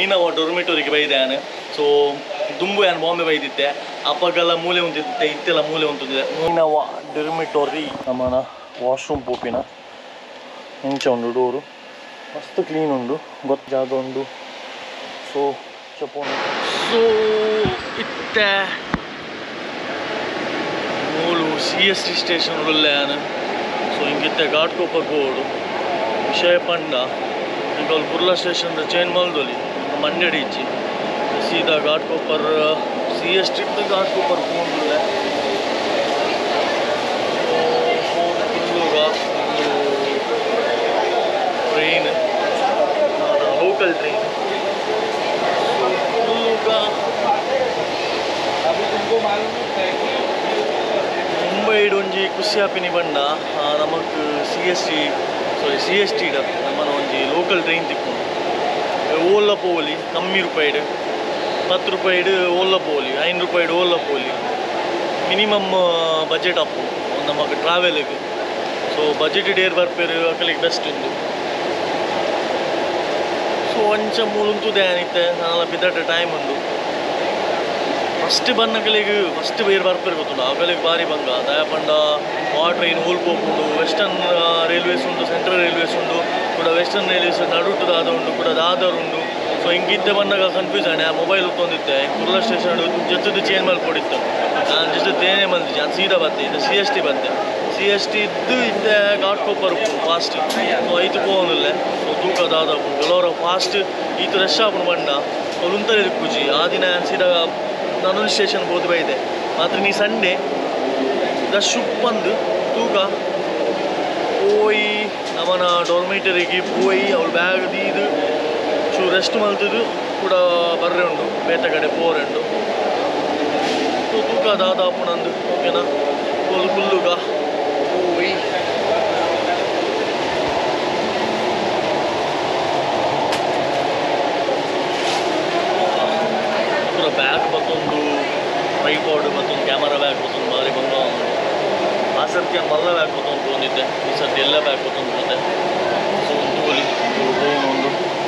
ನೀನವ ಡೊರ್ಮಿಟೋರಿಗೆ ಬೈದಾನೆ. So ದುಂಬು ಏನು ಬಾಂಬೆ ಬೈದಿತ್ತೆ, ಅಪ್ಪಗೆಲ್ಲ ಮೂಲೆ ಉಂಟಿದ್ದೆ, ಇತ್ತೆಲ್ಲ ಮೂಲೆ ಉಂಟಿದ್ದೆ. ನೀನವ ಡೊರ್ಮಿಟೋರಿ ನಮ್ಮನ ವಾಶ್ರೂಮ್ ಪೋಪಿನ ಹೆಂಚ ಉಂಡು ಡೋರು ಮಸ್ತ್ ಕ್ಲೀನ್ ಉಂಡು, ಗೊತ್ತ ಜಾಗ ಉಂಡು. ಸೊ ಚಪ್ಪೋನು ಸೊ ಇತ್ತೆ ಮೂಲು CST ಸ್ಟೇಷನ್ ಉಳ್ಳಾನು. ಸೊ ಹಿಂಗಿತ್ತೆ ಘಾಟ್ಕೊಪ್ಪರ್ ಬೋರ್ಡು ವಿಷಯ ಪಂಡ ಈಗ ಅವ್ರು ಬುರ್ಲಾ ಸ್ಟೇಷನ್ ಚೇಂಜ್ ಮಲ್ದೊಲಿ ಮಂಡ್ಯಡಿ ಇಚ್ಚಿ ಸೀದಾ ಘಾಟ್ಕೊಪ್ಪರ್ CST ಘಾಟ್ಕೊಪ್ಪರ್ ಹೋಗಿಲ್ಲ. ಫುಲ್ಲುಗ ಒಂದು ಟ್ರೈನ್, ಲೋಕಲ್ ಟ್ರೈನ್. ಫುಲ್ಲುಗ ಮುಂಬೈಡ್ ಒಂಜಿ ಖುಷಿ ಆಪಿನಿ ಬಣ್ಣ ನಮಕ್ CST ನಮ್ಮನ ಒಂಜಿ ಲೋಕಲ್ ಟ್ರೈನ್ ತಿಕ್ಕೊಂಡು ಓಲ್ಲ ಪೋಲಿ ಕಮ್ಮಿ ರೂಪಾಯಿಡ್ 10 ರೂಪಾಯಿಡ್ ಓಲ್ಲ ಪೋಲಿ 5 ರೂಪಾಯಿಡ್ ಓಲ್ಲ ಪೋಲಿ ಮಿನಿಮಮ್ ಬಜೆಟ್ ಅಪ್ಪು ನಮಗೆ ಟ್ರಾವೆಲ್ಗೆ. ಸೊ ಬಜೆಟ್ ಡೇರ್ ಬರ್ಪೇರು ಅಕಲಿಗೆ ಬೆಸ್ಟ್ ಉಂದು. ಸೊ ಒಂಚ ಮೂಲಂತೂ ಧ್ಯಾನಿತ್ತೆ ನಾಲ ಬಿದ್ದಾಟ ಟೈಮ್ ಉಂಡು. ಫಸ್ಟ್ ಬನ್ನಗಳಿಗೆ ಫಸ್ಟ್ ಬೇರೆ ಬರ್ಪೇರು ಗೊತ್ತುಂಡು ಅಕಲಿಗೆ ಭಾರಿ ಬಂಗ ದಯಪಂಡ ಆ ಟ್ರೈನ್ ಹೋಲ್ಪೋಪುಂಡು. ವೆಸ್ಟರ್ನ್ ರೈಲ್ವೇಸ್ ಉಂಡು, ಸೆಂಟ್ರಲ್ ರೈಲ್ವೇಸ್ ಉಂಡು ಕೂಡ, ವೆಸ್ಟರ್ನ್ ರೈಲ್ವೇಸ್ ನಡುಟು ದಾದ ಉಂಡು ಕೂಡ ದಾದರ್ ಉಂಡು. ಸೊ ಹಿಂಗಿದ್ದೆ ಬಂದಾಗ ಕನ್ಫ್ಯೂಸ್ ಆಣೆ. ಆ ಮೊಬೈಲ್ ಉತ್ತೊಂದಿತ್ತೆ ಕುರ್ಲಾ ಸ್ಟೇಷನ್ ಜೊತೆದು ಚೇಂಜ್ ಮಾಡಿಕೊಡಿತ್ತು. ನಾನು ಜೊತೆ ತೇನೆ ಬಂದಿದ್ದೆ, ನಾನು ಸೀದಾ ಬತ್ತೆ ಇದು CST ಬಂದೆ. CST ಇದ್ದು ಇದ್ದೆ ಘಾಟ್ಕೊಪ್ಪರ್ ಫಾಸ್ಟ್. ಸೊ ಐದು ಹೋಗಿಲ್ಲ. ಸೊ ತೂಕ ದಾದ ಕೆಲವರು ಫಾಸ್ಟ್ ಈತು ರಶ್ ಆಗ್ಬಿಡು ಬಣ್ಣ ಅವ್ರು ಉಂತಲೇ ಕುಜಿ. ಆ ದಿನ ಸೀದಾ ನಾನೊಂದು ಸ್ಟೇಷನ್ ಹೋದ್ ಬೈದೆ ಮಾತ್ರ ನೀ ಸಂಡೇ ರಶ್ ಬಂದು ತೂಕ ಪೋಯಿ ನಮ್ಮನ ಡಾರ್ಮಿಟರಿಗೆ ಪೋಯಿ ಅವ್ಳ ಬ್ಯಾಗ್ ದೀದು ಚೂ ರೆಸ್ಟ್ ಮಲ್ತದು ಕೂಡ ಬರ್ರೆ ಉಂಡು, ಬೇಟ ಕಡೆ ಪೋರೆಂಡು. ಸೊ ತೂಕ ದಾದಾಪು ನಂದು ಓಕೆನಾ. ಫುಲ್ಲುಗ ಪೋಯಿ ಪೂರ ಬ್ಯಾಗ್ ಮತ್ತೊಂದು ಟ್ರೈಪಾಡ್ ಮತ್ತೊಂದು ಕ್ಯಾಮರಾ ಬ್ಯಾಗ್ ಮತ್ತೊಂದು ಭಾರಿ ಬಂಗ ಉಂಟು. ಆ ಸರ್ತಿ ಮಲ್ಲ ಬ್ಯಾಗ್ ಮತ್ತೊಂದು ತೊಗೊಂಡಿದ್ದೆ, ಈ ಸರ್ತಿ ಎಲ್ಲ ಬ್ಯಾಗ್ ಮತ್ತೊಂದು ತೊಗೊಂಡೆ. ಸೊ ಒಂದು ತೋಲಿ ಒಂದು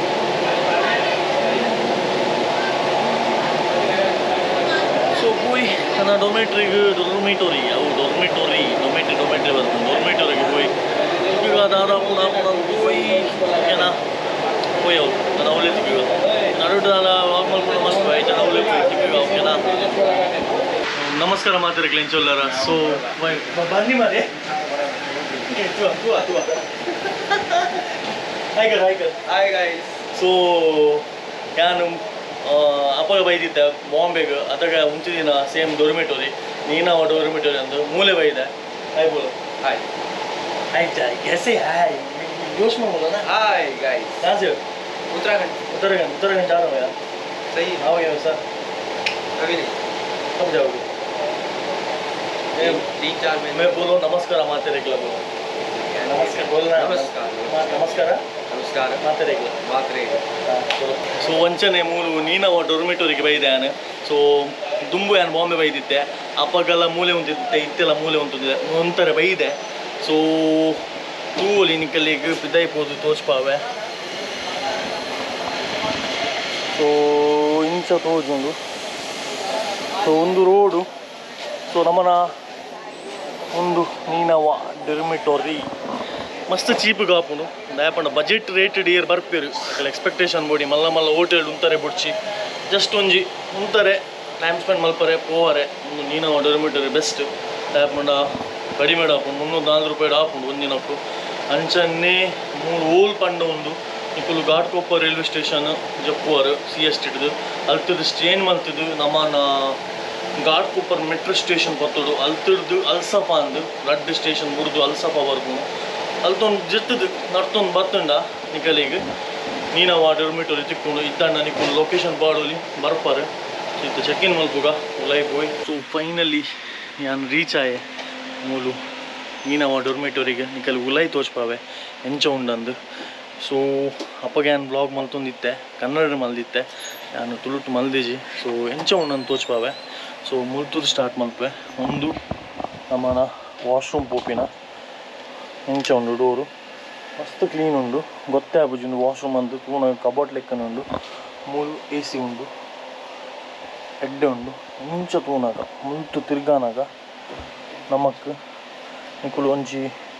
ಸೊ ಹೋಯ್ ನನ್ನ ಡೊಮೆಟ್ರಿಗೆ ಅವು ಡೊರ್ಮಿಟೋರಿ ಬರ್ತದೆ. ಡೊರ್ಮಿಟೋರಿಗೆ ಹೋಯ್ ಈಗ ದಾದಾಪು ಹೋಯ್ ಓಕೆನಾ. ಹೋಯ್ ಅವು ನಾನು ಅವಲೇ ತಿಪ್ಪಿಗ ನಡುಟು ನಾರ್ಮಲ್ ಕೂಡ ಮಸ್ತ್ ಆಯ್ತು ಅವಲೇ ತಿಪ್ಪಿಗ ಓಕೆನಾ. ನಮಸ್ಕಾರ ಮಾತಾಡಕ್ಕೆ ಎಂಚೊಲ್ಲರ. ಸೊ ಬನ್ನಿ ಮಾರೆ ಸೊ ನಾನು ಅಪ್ಪಗ ಬೈದಿದ್ದೆ ಬಾಂಬೆಗೆ ಅದಾಗ ಮುಂಚೆ ದಿನ ಸೇಮ್ ಡೊರ್ಮಿಟೋರಿ ನೀನವ ಡೊರ್ಮಿಟೋರಿ ಅಂದು ಮೂಲೆ ಬೈದೆ. ಹಾಯ್ ಬೋಲು. ಹಾಯ್ ಆಯ್ತಾ कैसे हाय जोश में बोलो ना. हाय गाइस कहाँ से हो? उत्तराखंड जा रहा हूँ यार. सही आओगे सर? अभी नहीं. कब जाओगे? 3-4 महीने. मैं बोलो नमस्कार माते रेगला बोलो. नमस्कार बोलना. नमस्कार ಮಾತೆ ರೇಗ್ಲ. ಸೊ ವಂಚನೆ ಮೂಲು ನೀನವ ಡೊರ್ಮಿಟೋರಿಗೆ ಬೈದಾನೆ. ಸೊ ದುಂಬು ಏನು ಬಾಂಬೆ ಬೈದಿತ್ತೆ, ಅಪ್ಪಗೆಲ್ಲ ಮೂಲೆ ಉಂಟಿದ್ದೆ, ಇತ್ತೆಲ್ಲ ಮೂಲೆ ಉಂಟಿದ್ದೆ ಒಂಥರ ಬೈದೆ. ಸೊ ತೂಲಿ ನಿಕ್ಕಲ್ಲಿಗೆ ಬಿದ್ದೈಪೋದು ತೋಚ್ಪಾವೆ. ಸೊ ಇಂಚ ತೋಜುಂಡು. ಸೊ ಒಂದು ರೋಡು. ಸೊ ನಮ್ಮನ ಒಂದು ನೀನವ ಡೊರ್ಮಿಟೋರಿ ಮಸ್ತ್ ಚೀಪ್ ಗಾಪುಂಡು ದಯಪಂಡ ಬಜೆಟ್ ರೇಟೆಡ್ ಇಯರ್ ಬರ್ಪೇರು ಅಕಲ್ ಎಕ್ಸ್ಪೆಕ್ಟೇಷನ್ ಬೋಡಿ ಮಲ್ಲ ಮಲ್ಲ ಹೋಟೆಲ್ ಉಂತಾರೆ ಬುಡ್ಚಿ ಜಸ್ಟ್ ಒಂಜಿ ಉಂತಾರೆ ಟೈಮ್ ಸ್ಪೆಂಡ್ ಮಲ್ಪರೆ ಪೋವರೆ ಒಂದು ನೀನವ ಡೊರ್ಮಿಟೋರಿ ಬೆಸ್ಟ್ ದಯಪಂಡ ಕಡಿಮೆ ಆಪುಂಡು 300-400 ರೂಪಾಯಿ ಆಪುಂಡು ಒಂದಿನಕ್ಕೂ ಅಂಚನ್ನೇ 3 ಓಲ್ ಪಂಡ ಒಂದು ಇಪ್ಪಲು ಘಾಟ್ಕೊಪ್ಪರ್ ರೈಲ್ವೆ ಸ್ಟೇಷನ್ ಜಪ್ಪುವರು CST ಅಲ್ತದ್ದು ಸ್ಟೇನ್ ಮಲ್ತದ್ದು ನಮ್ಮನ ಘಾಟ್ಕೊಪ್ಪರ್ ಮೆಟ್ರೋ ಸ್ಟೇಷನ್ ಪತ್ತೋಡು ಅಲ್ತದ್ದು ಅಲ್ಸಫ ಅಂದು ರಡ್ ಸ್ಟೇಷನ್ ಮುರಿದು ಅಲ್ಸಫವರೆಗೂ ಅಲ್ತೊಂದು ಜತ್ತದು ನಡ್ತೊಂದು ಬತ್ತಂಡ ನಿಕಲಿಗೆ ನೀನವ ಡೊರ್ಮಿಟೋರಿ ತಿಕ್ಕೊಂಡು ಇತ್ತಣ್ಣ ನಿಕ್ಕೊಂಡು ಲೊಕೇಶನ್ ಬಾಡೋಲಿ ಬರ್ಪಾರೆ ಇತ್ತು ಚೆಕ್ ಇನ್ ಮಲ್ಪುಗ ಲೈಫ್ ಹೋಯ್. ಸೊ ಫೈನಲಿ ನಾನು ರೀಚ್ ಆಯೆ ಮೂಲು ನೀನವ ಡೊರ್ಮಿಟೋರಿಗೆ ನಿಕಲಿ ಉಲೈ ತೋಚ್ಪಾವೆ ಎಂಚ ಉಂಡಂದು. ಸೊ ಅಪ್ಪಗೆ ನಾನು ಬ್ಲಾಗ್ ಮಲ್ತೊಂದಿತ್ತೆ ಕನ್ನಡ ಮಲ್ದಿತ್ತೆ ನಾನು ತುಳುಟು ಮಲ್ದಿಜಿ. ಸೊ ಎಂಚ ಉಂಡಂದು ತೋಚ್ಪಾವೆ. ಸೊ ಮುಲ್ತೂರು ಸ್ಟಾರ್ಟ್ ಮಲ್ಪೆ ಒಂದು ನಮ್ಮನ ವಾಶ್ರೂಮ್ ಪೋಪಿನ ಎಂಚ ಉಂಡು ಡೋರು ಮಸ್ತ್ ಕ್ಲೀನ್ ಉಂಡು ಗೊತ್ತೇ ಆಪುಜಿ ವಾಶ್ರೂಮ್ ಅಂದು ತೂಣ ಕಬೋರ್ಡ್ ಲೆಕ್ಕನ ಉಂಡು ಮೂಲು ಎ ಸಿ ಉಂಡು ಎಡ್ಡೆ ಉಂಡು ಇಂಚ ತೂನಾಗ ಮುಲ್ತು ತಿರ್ಗಾನಾಗ ನಮಕ್ ನಿಕುಲು ಒಂಜಿ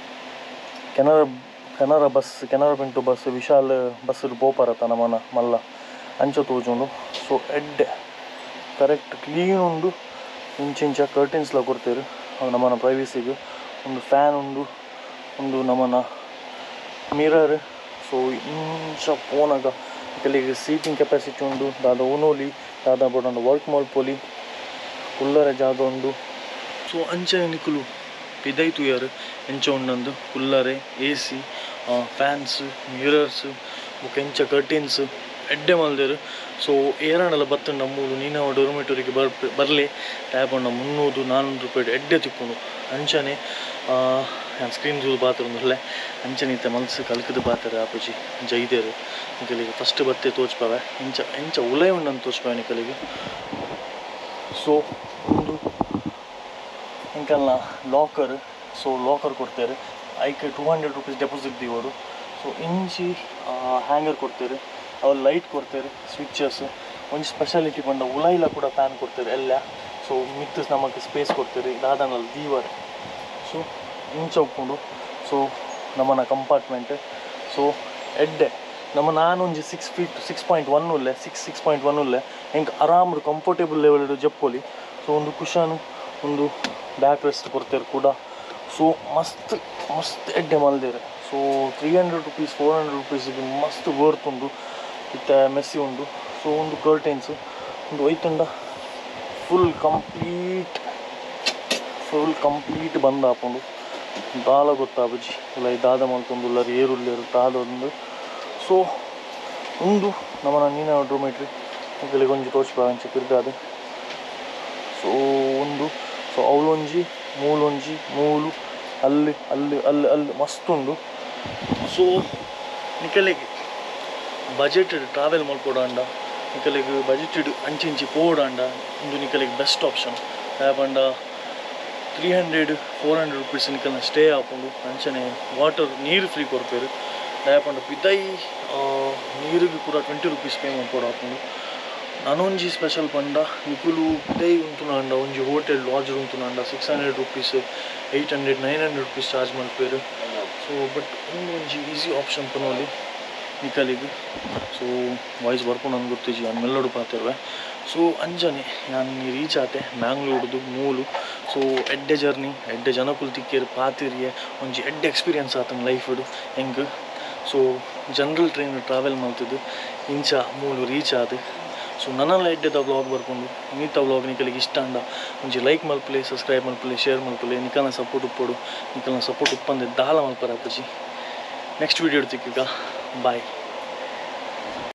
Canara bank bus Vishal bus ಪೋಪರತ ನಮನ ಮಲ್ಲ ಅಂಚ ತೋಜುಂಡು. ಸೊ ಎಡ್ಡೆ ಕರೆಕ್ಟ್ ಕ್ಲೀನ್ ಉಂಡು. ಇಂಚಿಂಚ ಕರ್ಟನ್ಸ್ಲ ಕೊಡ್ತೇರು ಅವು ನಮನ ಪ್ರೈವಸಿಗೆ. ಒಂದು ಫ್ಯಾನ್ ಉಂಡು, ಒಂದು ನಮನ ಮಿರರ್. ಸೊ ಇಂಚ ಪೋನಾಗ ಕೆಲಗೆ ಸೀಟಿಂಗ್ ಕೆಪಾಸಿಟಿ ಉಂಡು. ದಾದ ಉನೋಲಿ ದಾದ ಬೋಡಂಡು ವರ್ಕ್ ಮಲ್ಪೊಲಿ ಕುಲ್ಲರೆ ಜಾಗ ಉಂಡು. ಸೊ ಅಂಚೆ ನಿಕುಲು ಪಿದೈತು ಯಾರು ಎಂಚ ಉಂಡಂದು ಕುಲ್ಲರೆ ಎ ಸಿ ಫ್ಯಾನ್ಸ್ ಮಿರರ್ಸ್ ಎಂಚ ಕರ್ಟನ್ಸ್ ಎಡ್ಡೆ ಮಲ್ದೇರು. ಸೊ ಏರಣೆಲ್ಲ ಬತ್ತಂಡ ಮೂಲು ನೀನಾವ ಡೋರ್ಮಿಟೋರಿಗೆ ಬರಲಿ ಟ್ಯಾಪಂಡ 300-400 ರೂಪಾಯಿ ಎಡ್ಡೆ ತಿಕ್ಕೊಂಡು ಅಂಚನೆ ನಾನು ಸ್ಕ್ರೀನ್ ಜೂಲ್ ಪಾತ್ರೊಂದುಲ್ಲೆ ಅಂಚನೀತೆ ಮಲ್ಸು ಕಲ್ಕದ ಪಾತ್ರೆ ಆಪುಜಿ ಜೈದೇರು ನಿಕಲಿಗೆ ಫಸ್ಟ್ ಬತ್ತೆ ತೋಚ್ಪಾವೆ ಎಂಚ ಉಲಯ ಉಂಡಂತ ತೋಚ್ಪಾವೆ ನಿಕಲಿಗೆ. ಸೊ ಒಂದು ಇಂಕಲ್ನ ಲಾಕರ್. ಸೊ ಲಾಕರ್ ಕೊಡ್ತಾರೆ ಐಕೆ 200 ರೂಪೀಸ್ ಡೆಪಾಸಿಟ್ ದಿಗೋಡು. ಸೊ ಇಂಚಿ ಹ್ಯಾಂಗರ್ ಕೊಡ್ತಾರೆ, ಅವ್ರು ಲೈಟ್ ಕೊಡ್ತಾರೆ, ಸ್ವಿಚಸ್ ಒಂದು ಸ್ಪೆಷಾಲಿಟಿ ಬಂದ ಉಲಾಯಿಲ ಕೂಡ ಫ್ಯಾನ್ ಕೊಡ್ತಾರೆ ಎಲ್ಲ. ಸೊ ಮಿತ್ ನಮಗೆ ಸ್ಪೇಸ್ ಕೊಡ್ತಾರೆ ದಾದನಲ್ಲಿ ದೀವರ್. ಸೊ ಇಂಚ ಉಪ್ಪುಂಡು. ಸೊ ನಮ್ಮನ ಕಂಪಾರ್ಟ್ಮೆಂಟ್. ಸೊ ಎಡ್ಡೆ ನಾನೊಂದು 6.1 ಉಲ್ಲೆ 6.1 ಉಲ್ಲೆ ಹೆಂಗೆ ಆರಾಮ್ ಕಂಫರ್ಟೇಬಲ್ ಲೆವೆಲ್ ಜಪ್ಪೊಲಿ. ಸೊ ಒಂದು ಕುಷನು ಒಂದು ಬ್ಯಾಕ್ ರೆಸ್ಟ್ ಕೊಡ್ತಾರೆ ಕೂಡ. ಸೊ ಮಸ್ತ್ ಎಡ್ಡೆ ಮಲ್ದೇರೆ. ಸೊ 300 ರೂಪೀಸ್ 400 ರೂಪೀಸಿಗೆ ಮಸ್ತ್ ವರ್ತ್ ಉಂಡು. ಇತ್ತೆ ಮೆಸ್ಸಿ ಉಂಡು. ಸೊ ಒಂದು ಕರ್ಟೈನ್ಸ್ ಒಂದು ಒಯ್ತುಂಡ ಫುಲ್ ಕಂಪ್ಲೀಟ್ ಬಂದ್ ಹಾಕೊಂಡು ದಾಲ ಗೊತ್ತಾಬುಜಿ ಇಲ್ಲ ದಾದ ಮಲ್ತೊಂದು ಉಲ್ಲರು ಏರುಲ್ಲೇರು ದಾದ ಒಂದು. ಸೊ ಒಂದು ನಮ್ಮನ ನೀನ ಡೋರ್ಮಿಟ್ರಿ ಇದರಲ್ಲಿ ಒಂಜಿ ತೋಚ್ಪಾಂಚ ತಿರ್ಗಾದು. ಸೊ ಒಂದು ಸೊ ಅವಳೊಂಜಿ ಮೂಲು ಅಲ್ಲಿ ಮಸ್ತ್ ಉಂಡು. ಸೊ ನಿಕಲಿಗೆ ಬಜೆಟೆಡ್ ಟ್ರಾವೆಲ್ ಮಲ್ಪೋಡಾಂಡ ನಿಕಲಿಗೆ ಬಜೆಟೆಡ್ ಅಂಚಿ ಪೋಡಾಂಡ ಒಂದು ನಿಕಲಿಗೆ ಬೆಸ್ಟ್ ಆಪ್ಷನ್. ಯಾಪಂಡ 300-400 ರೂಪೀಸ್ ನಿಕಲ್ನ ಸ್ಟೇ ಹಾಕೊಂಡು ಅಂಚನೆ ವಾಟರ್ ನೀರು ಫ್ರೀ ಕೊಡ್ಪೇರು. ಯಾಪಂಡ ಪಿದೈ ನೀರಿಗೆ ಕೂಡ 20 ರೂಪೀಸ್ ಪೇ ಮಾಡ್ಕೊಡು ಹಾಕೊಂಡು. ನಾನೊಂಜಿ ಸ್ಪೆಷಲ್ ಪಂಡ ನಿಕುಲು ಪಿದೈ ಉಂತುನಾಂಡ ಒಂಜಿ ಹೋಟೆಲ್ ಲಾಡ್ಜ್ ಉಂತುನಾಂಡ 600 ರೂಪೀಸ್ 800-900 ರೂಪೀಸ್ ಚಾರ್ಜ್ ಮಲ್ಪೇರು. ಸೊ ಬಟ್ ಒಂಜಿ ಈಸಿ ಆಪ್ಷನ್ ಪನೋಲಿ ನಿಕಲಿಗೆ. ಸೊ ವಾಯ್ಸ್ ಬರ್ಕೊಂಡು ನಂಗೆ ಗೊತ್ತಿಜಿ ನಾನು ಮೆಲ್ಲೋಡು ಪಾತಿರುವೆ. ಸೊ ಅಂಜನೆ ನಾನು ರೀಚ್ ಆತೆ ಮ್ಯಾಂಗ್ಳೂರ್ದು ಮೂಲು. ಸೊ ಎಡ್ಡೆ ಜರ್ನಿ ಎಡ್ಡೆ ಜನಕುಲು ತಿಕ್ಕೇರು ಪಾತಿರಿಯೆ ಒಂಜಿ ಎಡ್ಡೆ ಎಕ್ಸ್ಪೀರಿಯನ್ಸ್ ಆತಂಗೆ ಲೈಫ್ಡು ಹೆಂಗೆ. ಸೊ ಜನರಲ್ ಟ್ರೈನ್ ಟ್ರಾವೆಲ್ ಮಾಡ್ತಿದ್ದು ಇಂಚ ಮೂಲು ರೀಚ್ ಆದ. ಸೊ ನನ್ನೆಲ್ಲ ಎಡ್ಡೆದ ವ್ಲಾಗ್ ಬರ್ಕೊಂಡು ಮೀತ ವ್ಲಾಗ್ ನಿಕಲಿಗೆ ಇಷ್ಟ ಅಂಡ ಒಂಜಿ ಲೈಕ್ ಮಲ್ಪಲೆ ಸಬ್ಸ್ಕ್ರೈಬ್ ಮಲ್ಪಲೆ ಶೇರ್ ಮಲ್ಪಲೆ ನಿಕಲ್ನ ಸಪೋರ್ಟ್ ಉಪ್ಪೋಡು ನಿಕಲ್ನ ಸಪೋರ್ಟ್ ಉಪ್ಪಂದೆ ದಾಲ ಮಲ್ಪರ ಅಪ್ಪಜಿ. ನೆಕ್ಸ್ಟ್ ವೀಡಿಯೋ ತಿಕ್ಕೀಗ ಬಾಯ್.